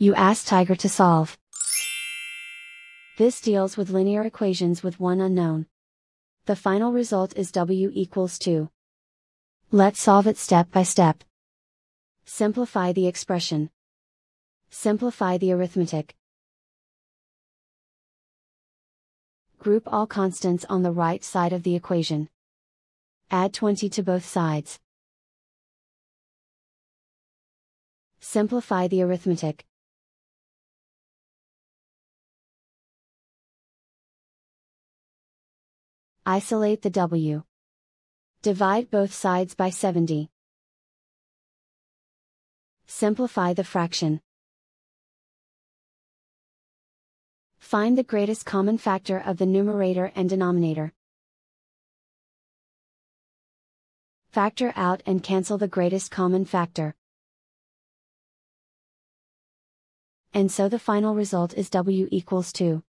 You ask Tiger to solve. This deals with linear equations with one unknown. The final result is w equals 2. Let's solve it step by step. Simplify the expression. Simplify the arithmetic. Group all constants on the right side of the equation. Add 20 to both sides. Simplify the arithmetic. Isolate the w. Divide both sides by 70. Simplify the fraction. Find the greatest common factor of the numerator and denominator. Factor out and cancel the greatest common factor. And so the final result is w equals 2.